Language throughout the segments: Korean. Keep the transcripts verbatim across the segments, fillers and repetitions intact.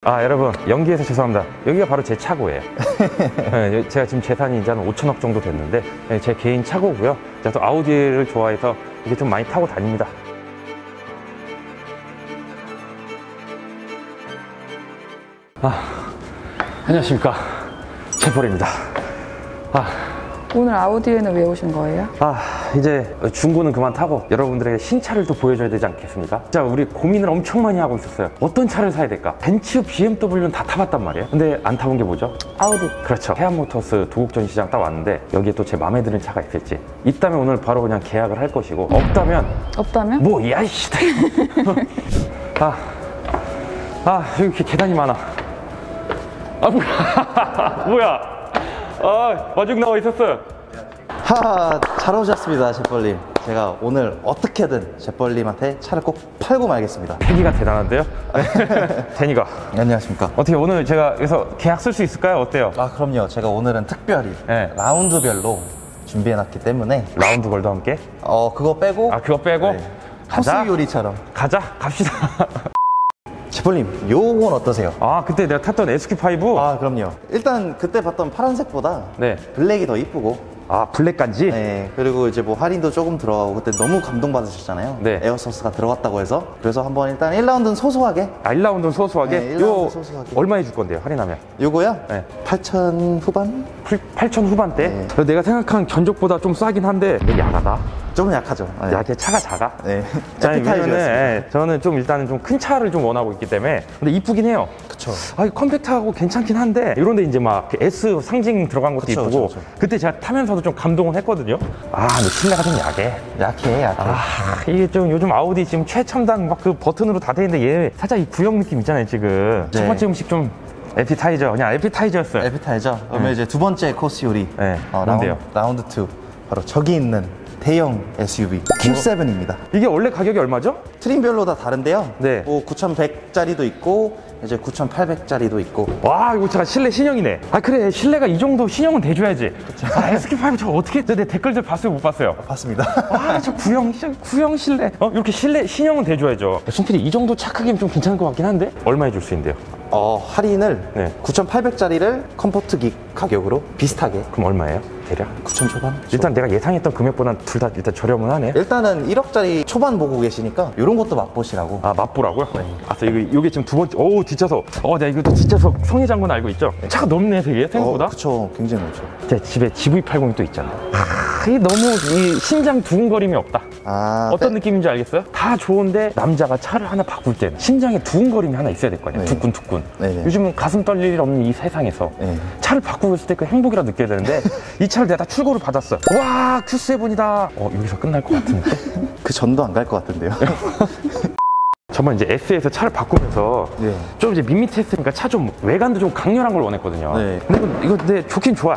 아 여러분 연기해서 죄송합니다. 여기가 바로 제 차고예요. 네, 제가 지금 재산이 이제 한 오천억 정도 됐는데 네, 제 개인 차고고요. 제가 또 아우디를 좋아해서 이게 좀 많이 타고 다닙니다. 아 안녕하십니까, 채폴입니다. 아 오늘 아우디에는 왜 오신 거예요? 아 이제 중고는 그만 타고 여러분들에게 신차를 또 보여줘야 되지 않겠습니까? 자, 우리 고민을 엄청 많이 하고 있었어요. 어떤 차를 사야 될까? 벤츠, 비엠더블유는 다 타봤단 말이에요. 근데 안 타본 게 뭐죠? 아우디. 그렇죠. 해안모터스 도곡 전시장 딱 왔는데 여기에 또 제 마음에 드는 차가 있을지, 있다면 오늘 바로 그냥 계약을 할 것이고, 없다면 없다면? 뭐 야이씨 아, 아 여기 이렇게 계단이 많아. 아 뭐야 뭐야 아, 마중 나와 있었어요. 하, 잘 오셨습니다, 제뻘님. 제가 오늘 어떻게든 제뻘님한테 차를 꼭 팔고 말겠습니다. 패기가 대단한데요? 데니가 안녕하십니까. 어떻게 오늘 제가 여기서 계약 쓸 수 있을까요? 어때요? 아, 그럼요. 제가 오늘은 특별히 네. 라운드별로 준비해놨기 때문에 라운드 걸도 함께? 어, 그거 빼고 아, 그거 빼고? 네. 가자. 코스 요리처럼 가자, 갑시다. 제뻘님, 요건 어떠세요? 아, 그때 내가 탔던 에스큐 파이브? 아, 그럼요. 일단 그때 봤던 파란색보다 네. 블랙이 더 이쁘고, 아, 블랙간지? 네, 그리고 이제 뭐 할인도 조금 들어가고, 그때 너무 감동받으셨잖아요. 네. 에어소스가 들어갔다고 해서. 그래서 한번 일단 일 라운드는 소소하게. 아, 일 라운드는 소소하게? 네, 일 라운드 요 소소하게. 얼마 해줄 건데요, 할인하면? 요거요? 네. 팔천 후반? 팔천 후반대? 네. 그래서 내가 생각한 견적보다 좀 싸긴 한데 이게 야하다. 조금 약하죠. 네. 야, 걔 차가 작아. 네. 아니, 왜냐면은 에피타이저였습니다. 예, 저는 좀 일단은 좀 큰 차를 좀 원하고 있기 때문에. 근데 이쁘긴 해요. 그쵸. 아, 이 컴팩트하고 괜찮긴 한데 이런데 이제 막 S 상징 들어간 것도 그쵸, 이쁘고. 그쵸, 그쵸. 그때 제가 타면서도 좀 감동을 했거든요. 아, 근데 실내가 좀 야해. 약해, 약해. 아, 이게 좀 요즘 아우디 지금 최첨단 막 그 버튼으로 다 돼 있는데 얘 살짝 이 구형 느낌 있잖아요 지금. 네. 첫 번째 음식 좀 에피타이저, 그냥 에피타이저였어요. 에피타이저. 그러면 네. 이제 두 번째 코스 요리. 네, 어, 뭔데요? 라운드, 라운드 이. 바로 저기 있는 대형 에스유브이 큐 세븐입니다. 이게 원래 가격이 얼마죠? 트림별로 다 다른데요. 네. 뭐 구천백짜리도 있고, 이제 구천팔백짜리도 있고. 와, 이거 제가 실내 신형이네. 아, 그래, 실내가 이 정도 신형은 돼줘야지. 아, 에스큐 파이브 저 어떻게 했대? 내 댓글들 봤어요, 못 봤어요? 봤습니다. 아, 저 구형, 구형 실내. 어, 이렇게 실내 신형은 돼줘야죠. 손필이 이 정도 차 크기면 좀 괜찮을 것 같긴 한데? 얼마 해줄 수 있는데요? 어, 할인을 네. 구천팔백짜리를 컴포트기 가격으로 비슷하게 그럼 얼마예요? 대략? 구천 초반? 일단 내가 예상했던 금액보다 둘 다 일단 저렴은 하네. 일단은 일억짜리 초반 보고 계시니까 이런 것도 맛보시라고. 아, 맛보라고요? 네. 아, 이거, 이게 지금 두 번째, 오, 뒷좌석. 어, 내가 이거 뒷좌석 성의장군 건 알고 있죠? 차가 넓네, 되게, 생각보다. 어, 그쵸. 굉장히 넓죠. 제 집에 지브이 팔십이 또 있잖아. 아, 이게 너무 이 심장 두근거림이 없다. 아, 어떤 빼- 느낌인지 알겠어요? 다 좋은데 남자가 차를 하나 바꿀 때는 심장에 두근거림이 하나 있어야 될 거 아니야. 네. 두근두근. 네네. 요즘은 가슴 떨릴 일 없는 이 세상에서 네. 차를 바꾸고 있을 때 그 행복이라 느껴야 되는데 이 차를 내가 다 출고를 받았어. 와, 큐 세븐이다. 어, 여기서 끝날 것 같은데? 그 전도 안 갈 것 같은데요. 정말 이제 S에서 차를 바꾸면서 네. 좀 이제 밋밋했으니까 차 좀 외관도 좀 강렬한 걸 원했거든요. 네. 근데 이거, 이거 근데 좋긴 좋아.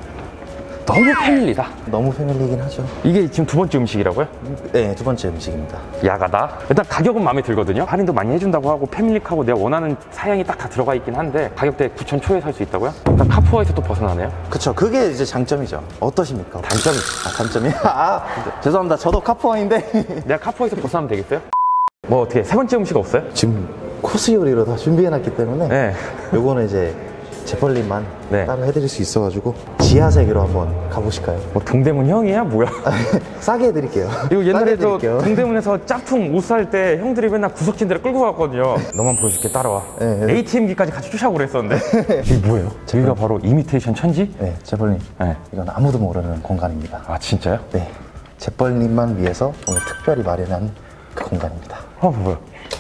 너무 패밀리다. 너무 패밀리긴 하죠. 이게 지금 두 번째 음식이라고요? 네, 두 번째 음식입니다. 야가다. 일단 가격은 마음에 들거든요. 할인도 많이 해준다고 하고 패밀릭하고 내가 원하는 사양이 딱 다 들어가 있긴 한데 가격대 구천 초에 살 수 있다고요? 일단 카푸어에서 또 벗어나네요. 그쵸. 그게 이제 장점이죠. 어떠십니까? 단점이. 아, 단점이? 아, 죄송합니다. 저도 카푸어인데. 내가 카푸어에서 벗어나면 되겠어요? 뭐 어떻게 세 번째 음식 없어요? 지금 코스 요리로 다 준비해놨기 때문에. 네. 요거는 이제 제벌님만 네. 따로 해드릴 수 있어가지고 지하세계로 한번 가보실까요? 뭐 동대문 형이야 뭐야? 싸게 해드릴게요. 이거 옛날에 싸게 저 해드릴게요. 동대문에서 짝퉁 옷 살 때 형들이 맨날 구석진 데를 끌고 갔거든요. 너만 보여줄게, 따라와. 네, 네. 에이티엠기까지 같이 쫓아오고 그랬었는데. 이게 뭐예요? 저기가 바로 이미테이션 천지? 네, 제벌님. 네. 이건 아무도 모르는 공간입니다. 아, 진짜요? 네, 제벌님만 위해서 오늘 특별히 마련한 그 공간입니다. 아, 뭐야?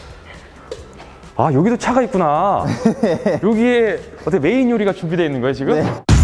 아, 여기도 차가 있구나. 여기에 어떻게 메인 요리가 준비되어 있는 거예요, 지금? 네.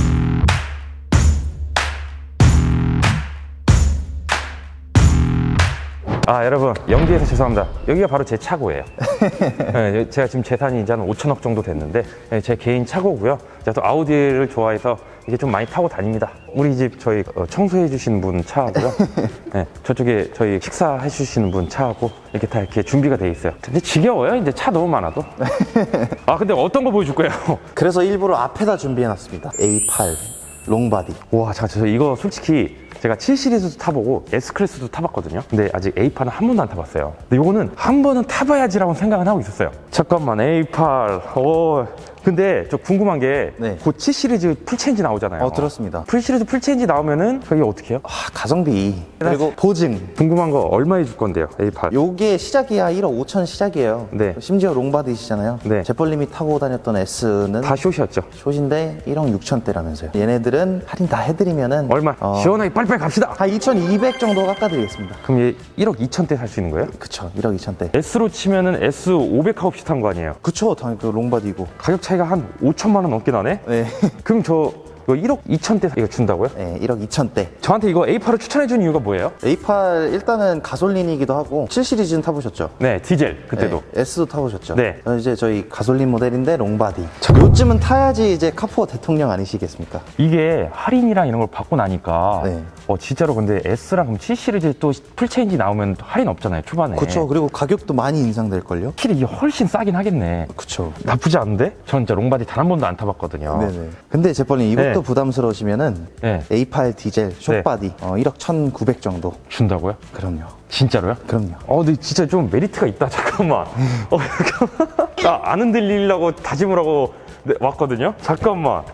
아, 여러분, 연기해서 죄송합니다. 여기가 바로 제 차고예요. 네, 제가 지금 재산이 이제 한 오천억 정도 됐는데 네, 제 개인 차고고요. 제가 또 아우디를 좋아해서 이게 좀 많이 타고 다닙니다. 우리 집 저희 어, 청소해 주시는 분 차하고요. 네, 저쪽에 저희 식사해 주시는 분 차하고 이렇게 다 이렇게 준비가 돼 있어요. 근데 지겨워요, 이제 차 너무 많아도. 아, 근데 어떤 거 보여줄 거예요? 그래서 일부러 앞에다 준비해놨습니다. 에이 팔, 롱바디. 와, 자, 저 이거 솔직히 제가 칠 시리즈도 타보고 S클래스도 타봤거든요. 근데 아직 에이팔은 한 번도 안 타봤어요. 근데 이거는 한 번은 타봐야지라고 생각은 하고 있었어요. 잠깐만, 에이팔. 오. 근데 저 궁금한 게 네. 곧 칠 시리즈 풀체인지 나오잖아요. 어, 들었습니다. 풀 시리즈 풀체인지 나오면은 그게 어떻게 해요? 아, 가성비. 그리고 보증. 궁금한 거 얼마에 줄 건데요, 에이팔? 요게 시작이야 일억 오천 시작이에요. 네. 심지어 롱바디시잖아요. 네. 제펄님이 타고 다녔던 S는 다 숏이었죠. 숏인데 일억 육천대라면서요. 얘네들은 할인 다 해드리면은 얼마? 어, 시원하게 빨리빨리 갑시다. 한 이천이백 정도 깎아드리겠습니다. 그럼 얘 일억 이천대 살 수 있는 거예요? 그쵸, 일억 이천대. S로 치면은 에스 오백 하고 비슷한 거 아니에요? 그쵸, 당연히 그 롱바디고. 가격 차이가 한 오천만 원 넘게 나네? 네. 그럼 저 이거 일억 이천대 이거 준다고요? 네, 일억 이천대. 저한테 이거 에이팔을 추천해준 이유가 뭐예요? 에이팔 일단은 가솔린이기도 하고 칠 시리즈는 타보셨죠? 네, 디젤 그때도. 네, S도 타보셨죠? 네. 어, 이제 저희 가솔린 모델인데 롱바디. 요즘은 타야지 이제 카푸어 대통령 아니시겠습니까? 이게 할인이랑 이런 걸 받고 나니까 네. 어 진짜로 근데 S랑 그럼 칠 시리즈 또 풀체인지 나오면 할인 없잖아요, 초반에. 그쵸. 그리고 가격도 많이 인상될걸요? 확실히 이게 훨씬 싸긴 하겠네. 그쵸. 나쁘지 않은데? 전 진짜 롱바디 단 한 번도 안 타봤거든요. 네네. 근데 제펄님 이것도 네. 부담스러우시면은 네. 에이팔 디젤 숏바디 어, 일억 천구백 정도. 준다고요? 그럼요. 진짜로요? 그럼요. 어, 근데 진짜 좀 메리트가 있다. 잠깐만. 어, 잠깐만. 나 안 흔들리려고 다짐을 하고 네, 왔거든요. 잠깐만.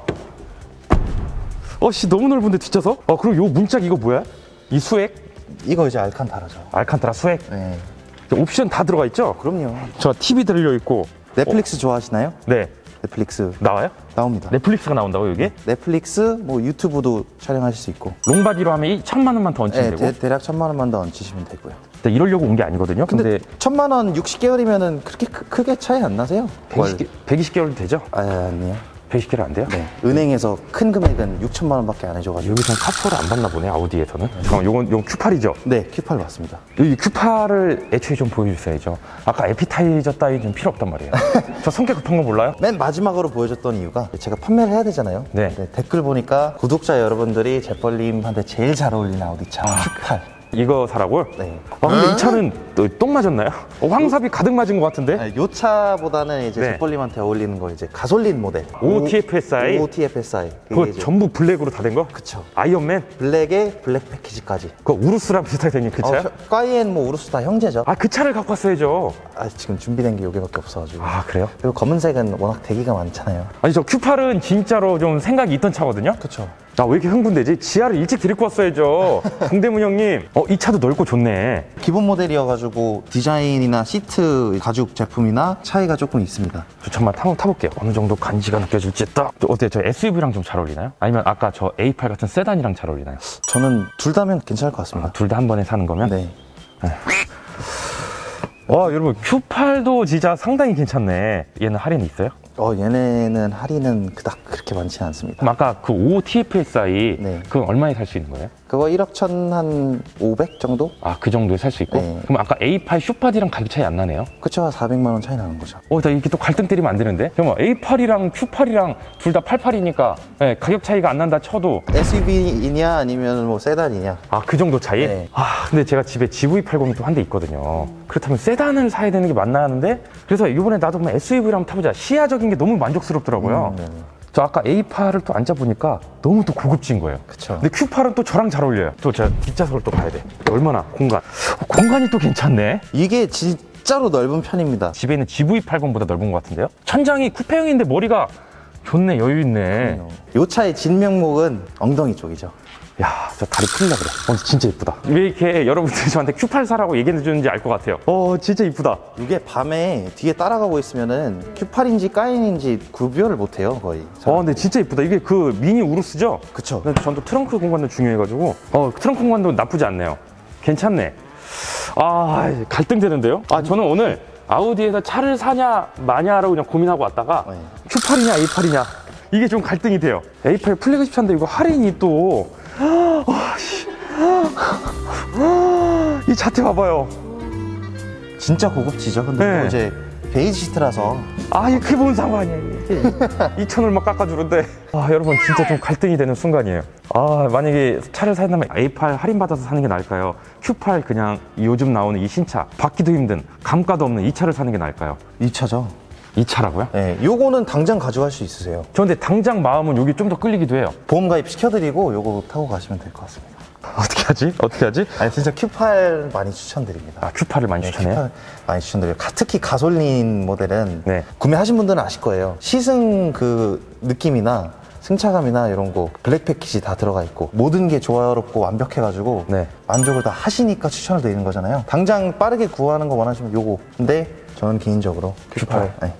어, 씨, 너무 넓은데 뒷좌석? 어, 그리고 요 문짝 이거 뭐야? 이 수액? 이거 이제 알칸타라죠. 알칸타라 수액? 네. 옵션 다 들어가 있죠? 그럼요. 저 티비 들려 있고. 넷플릭스 좋아하시나요? 네. 넷플릭스 나와요? 나옵니다. 넷플릭스가 나온다고, 여기? 넷플릭스, 뭐 유튜브도 촬영하실 수 있고. 롱바디로 하면 이 천만 원만 더 얹히면 네, 되고. 대, 대략 천만 원만 더 얹히시면 되고요. 근데 이러려고 온 게 아니거든요. 근데, 근데, 천만 원 육십 개월이면은 그렇게 크, 크게 차이 안 나세요? 백이십 개, 백이십 개월 되죠? 아, 아니요. 백이십 개월 안 돼요? 네. 은행에서 큰 금액은 육천만 원밖에 안 해줘가지고. 여기서는 카푸어를 안 받나 보네, 아우디에서는. 잠깐만, 요건, 요건 큐팔이죠? 네, 큐팔 맞습니다. 이 큐팔을 애초에 좀 보여주셔야죠. 아까 에피타이저 따위 좀 필요 없단 말이에요. 저 성격 급한 거 몰라요? 맨 마지막으로 보여줬던 이유가 제가 판매를 해야 되잖아요. 네. 댓글 보니까 구독자 여러분들이 제펄님한테 제일 잘 어울리는 아우디차 큐팔. 이거 사라고요? 네. 아, 근데 이 차는 또 똥 맞았나요? 어, 황삽이 가득 맞은 것 같은데? 아니, 요 차보다는 이제 네. 제펄님한테 어울리는 거 이제 가솔린 모델. 오티에프에스아이? 오티에프에스아이. 그거 이제 전부 블랙으로 다 된 거? 그쵸. 아이언맨? 블랙에 블랙 패키지까지. 그 우루스랑 비슷하게 생긴 그 차요? 어, 까이엔 뭐 우루스 다 형제죠. 아, 그 차를 갖고 왔어야죠. 아, 지금 준비된 게 요게밖에 없어가지고. 아, 그래요? 그리고 검은색은 워낙 대기가 많잖아요. 아니, 저 큐팔은 진짜로 좀 생각이 있던 차거든요? 그쵸. 나 왜 이렇게 흥분되지? 지하를 일찍 데리고 왔어야죠. 동대문 형님. 어, 이 차도 넓고 좋네. 기본 모델이어가지고 디자인이나 시트 가죽 제품이나 차이가 조금 있습니다. 저 잠깐만 타, 타볼게요. 어느 정도 간지가 느껴질지 딱. 저 어때요? 저 에스유브이랑 좀 잘 어울리나요? 아니면 아까 저 에이팔 같은 세단이랑 잘 어울리나요? 저는 둘 다면 괜찮을 것 같습니다. 아, 둘 다 한 번에 사는 거면? 네. 와, 여러분 큐팔도 진짜 상당히 괜찮네. 얘는 할인이 있어요? 어, 얘네는 할인은 그닥 그렇게 많지는 않습니다. 그럼 아까 그 오티에프에스아이 네. 그건 얼마에 살 수 있는 거예요? 그거 일억 천 한 오백 정도? 아, 그 정도에 살 수 있고? 네. 그럼 아까 에이팔 슈파디랑 가격 차이 안 나네요? 그쵸, 사백만 원 차이 나는 거죠. 어, 나 이렇게 또 갈등 때리면 안 되는데? 잠깐만, 에이팔이랑 큐팔이랑 둘 다 팔팔이니까 가격 차이가 안 난다 쳐도 에스유브이냐 아니면 뭐 세단이냐. 아, 그 정도 차이? 네. 아, 근데 제가 집에 지브이 팔십이 또 한 대 있거든요. 그렇다면 세단을 사야 되는 게 맞나 하는데 그래서 이번에 나도 한번 에스유브이를 한번 타보자. 시야적인 게 너무 만족스럽더라고요. 음, 네네. 저 아까 에이팔을 또 앉아보니까 너무 또 고급진 거예요. 그쵸. 근데 큐팔은 또 저랑 잘 어울려요. 또 제가 뒷좌석을 또 가야 돼. 얼마나 공간. 어, 공간이 또 괜찮네. 이게 진짜로 넓은 편입니다. 집에 있는 지브이 팔십보다 넓은 것 같은데요? 천장이 쿠페형인데 머리가 좋네, 여유 있네. 요 차의 진명목은 엉덩이 쪽이죠. 야, 저 다리 풀려 그래. 어, 진짜 이쁘다. 왜 이렇게 여러분들이 저한테 큐팔 사라고 얘기해 주는지 알 것 같아요. 어, 진짜 이쁘다. 이게 밤에 뒤에 따라가고 있으면은 큐팔인지 까인인지 구별을 못해요, 거의. 어, 근데 진짜 이쁘다. 이게 그 미니 우루스죠? 그쵸. 근데 전 또 트렁크 공간도 중요해가지고, 어, 트렁크 공간도 나쁘지 않네요. 괜찮네. 아, 갈등되는데요? 아, 저는 오늘 아우디에서 차를 사냐, 마냐라고 그냥 고민하고 왔다가, 네. 큐팔이냐, 에이팔이냐. 이게 좀 갈등이 돼요. 에이팔 플래그십 차인데 이거 할인이 또, 아, 씨. 이 자태 봐봐요. 진짜 고급지죠. 근데 네. 또 이제 베이지 시트라서 아, 이게 본 상황이야. 이천 얼마 깎아주는데. 아, 여러분, 진짜 좀 갈등이 되는 순간이에요. 아, 만약에 차를 사는다면 에이팔 할인받아서 사는 게 나을까요? 큐팔 그냥 요즘 나오는 이 신차, 받기도 힘든, 감가도 없는 이 차를 사는 게 나을까요? 이 차죠. 이 차라고요? 네, 요거는 당장 가져갈 수 있으세요. 저 근데 당장 마음은 여기 좀 더 끌리기도 해요. 보험 가입 시켜드리고 요거 타고 가시면 될 것 같습니다. 어떻게 하지? 어떻게 하지? 아니 진짜 큐 팔 많이 추천드립니다. 아, 큐팔을 많이 네, 추천해요? 큐팔 많이 추천드려요. 가- 특히 가솔린 모델은 네. 구매하신 분들은 아실 거예요. 시승 그 느낌이나 승차감이나 이런 거 블랙 패키지 다 들어가 있고 모든 게 조화롭고 완벽해가지고 네. 만족을 다 하시니까 추천을 드리는 거잖아요. 당장 빠르게 구하는 거 원하시면 요거. 근데 저는 개인적으로 큐 팔 네.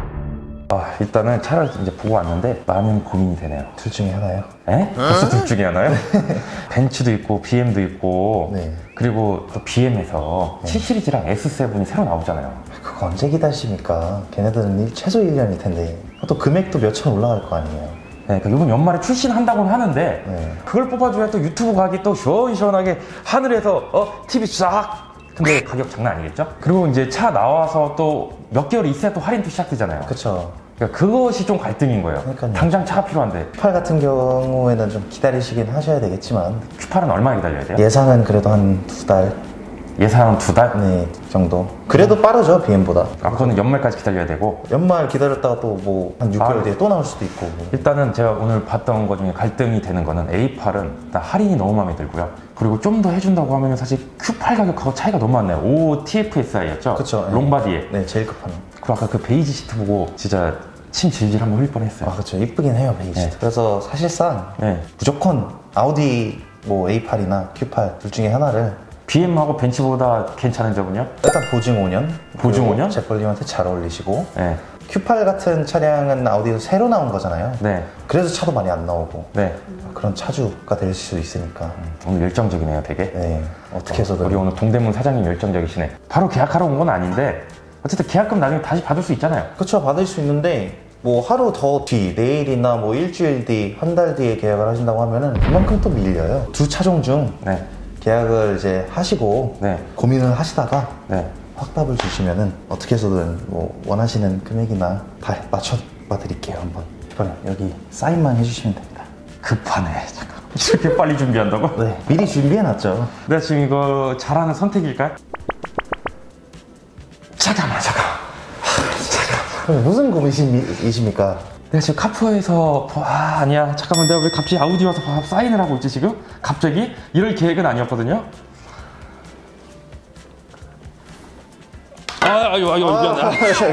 아, 일단은 차를 이제 보고 왔는데 많은 고민이 되네요. 둘 중에 하나요. 에? 벌써 둘 중에 하나요? 벤츠도 있고 비엠도 있고 네. 그리고 또 비엠에서 칠 시리즈랑 에스 세븐이 새로 나오잖아요. 그거 언제 기다리십니까? 걔네들은 일- 최소 일 년일 텐데 또 금액도 몇 천 올라갈 거 아니에요. 네, 그러니까 이번 연말에 출시한다고는 하는데 네. 그걸 뽑아줘야 또 유튜브 가기 또 시원시원하게 하늘에서 어 티비 싹. 근데 가격 장난 아니겠죠? 그리고 이제 차 나와서 또 몇 개월 있어야 또 할인도 시작되잖아요. 그쵸. 그러니까 그것이 좀 갈등인 거예요. 그러니까요. 당장 차가 필요한데 큐 팔 같은 경우에는 좀 기다리시긴 하셔야 되겠지만 큐팔은 얼마나 기다려야 돼요? 예상은 그래도 한 두 달 예상은 두 달? 네, 정도. 그래도 빠르죠, 비엠보다. 아, 그거는 연말까지 기다려야 되고 연말 기다렸다가 또 뭐 한 육 개월 아. 뒤에 또 나올 수도 있고. 일단은 제가 오늘 봤던 것 중에 갈등이 되는 거는 에이 팔은 일단 할인이 너무 마음에 들고요. 그리고 좀 더 해준다고 하면 사실 큐 팔 가격하고 차이가 너무 많네요. 오 티에프에스아이였죠? 그쵸. 네. 롱바디에. 네, 제일 급한. 그리고 아까 그 베이지 시트 보고 진짜 침 질질 한번 흘릴 뻔했어요. 아, 그렇죠. 이쁘긴 해요, 베이지. 네. 그래서 사실상 네. 무조건 아우디 뭐 에이 팔이나 큐 팔 둘 중에 하나를 비엠하고 벤츠보다 괜찮은 점은요? 일단 보증 오 년. 보증 그리고 오 년? 제펄님한테 잘 어울리시고. 네. 큐 팔 같은 차량은 아우디에서 새로 나온 거잖아요. 네. 그래서 차도 많이 안 나오고. 네. 그런 차주가 될 수 있으니까. 오늘 열정적이네요, 되게. 네. 어떻게 해서든. 우리 오늘 동대문 사장님 열정적이시네. 바로 계약하러 온 건 아닌데 어쨌든 계약금 나중에 다시 받을 수 있잖아요. 그쵸, 받을 수 있는데 뭐 하루 더 뒤, 내일이나 뭐 일주일 뒤, 한 달 뒤에 계약을 하신다고 하면은 그만큼 또 밀려요. 두 차종 중 네. 계약을 이제 하시고 네. 고민을 하시다가 네. 확답을 주시면은 어떻게 해서든 뭐 원하시는 금액이나 다 맞춰봐 드릴게요. 한번 이번에 여기 사인만 해주시면 됩니다. 급하네. 잠깐. 이렇게 빨리 준비한다고? 네, 미리 준비해놨죠. 내가 지금 이거 잘하는 선택일까요? 잠깐만, 잠깐. 그럼 무슨 고민이십니까? 내가 지금 카푸어에서 아 아니야 잠깐만 내가 왜 갑자기 아우디 와서 사인을 하고 있지 지금? 갑자기? 이럴 계획은 아니었거든요? 아 아유 아유 미안해.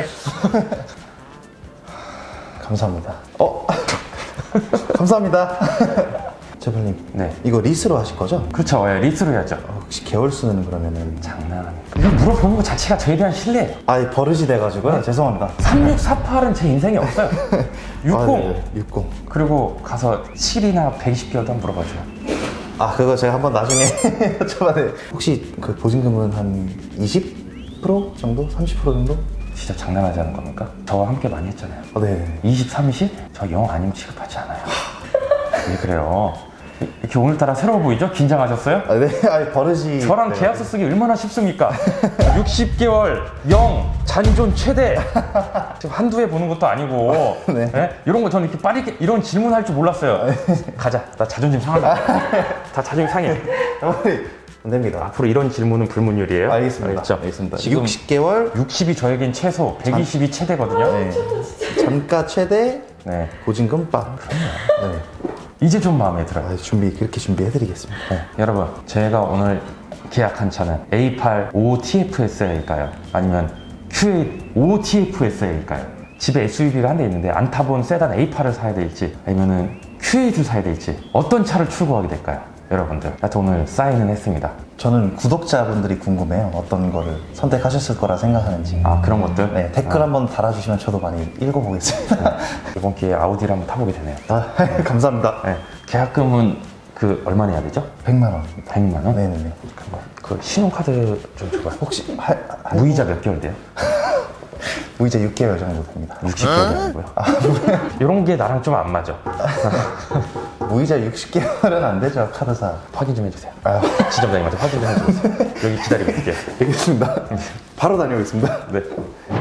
감사합니다. 어? 감사합니다. 제발님, 네. 이거 리스로 하실 거죠? 그렇죠. 예, 리스로 해야죠. 어, 혹시 개월 수는 그러면은 장난 아니에요. 이거 물어보는 것 자체가 저에 대한 신뢰. 아, 버릇이 돼가지고요. 죄송합니다. 삼육사팔은 제 인생에 없어요. 육십. 아, 네, 육십. 그리고 가서 칠이나 백이십 개월도 한번 물어봐줘요. 아, 그거 제가 한번 나중에 여쭤봐도 혹시 그 보증금은 한 이십 퍼센트 정도? 삼십 퍼센트 정도? 진짜 장난하지 않은 겁니까? 저와 함께 많이 했잖아요. 아, 네. 이십, 삼십? 저 영 아니면 취급하지 않아요. 왜 그래요? 이렇게 오늘따라 새로워 보이죠? 긴장하셨어요? 아, 네. 아, 버릇이. 저랑 네. 계약서 쓰기 얼마나 쉽습니까? 육십 개월, 영, 잔존 최대. 지금 한두 해 보는 것도 아니고. 네. 네? 이런 거 저는 이렇게 빠르게 이런 질문 할 줄 몰랐어요. 가자. 나 자존심 상한다. 다 자존심 상해. 안 됩니다. 앞으로 이런 질문은 불문율이에요. 알겠습니다. 알겠죠? 알겠습니다. 지금 육십 개월, 육십이 저에겐 최소, 백이십이 최대거든요. 네. 잔가 최대, 네. 보증금 빵. 네. 이제 좀 마음에 들어요. 아, 준비, 그렇게 준비해드리겠습니다. 네, 여러분 제가 오늘 계약한 차는 에이 팔 오 티에프에스아이일까요? 아니면 큐에잇 오 티에프에스아이일까요? 집에 에스유브이가 한 대 있는데 안 타본 세단 에이 팔을 사야 될지 아니면은 큐에잇을 사야 될지 어떤 차를 출고하게 될까요? 여러분들 하여튼 오늘 사인은 했습니다. 저는 구독자분들이 궁금해요. 어떤 거를 선택하셨을 거라 생각하는지. 아 그런 것들? 네, 댓글 아, 한번 달아주시면 저도 많이 읽어보겠습니다. 이번 기회에 아우디를 한번 타보게 되네요. 아, 감사합니다. 네, 계약금은 그 얼마 내야 되죠? 백만 원. 백만 원? 네네네. 그 신용카드 좀 줘봐요. 혹시 할, 할 무이자 몇 개월 돼요? 무이자 육 개월 정도 됩니다. 육십 개월이 아니고요. 이런 게 나랑 좀 안 맞아. 무이자 육십 개월은 안 되죠, 카드사. 확인 좀 해주세요. 아, 지점장님한테 확인 좀 해주세요. 여기 기다리고 있을게요. 알겠습니다. 바로 다녀오겠습니다. 네.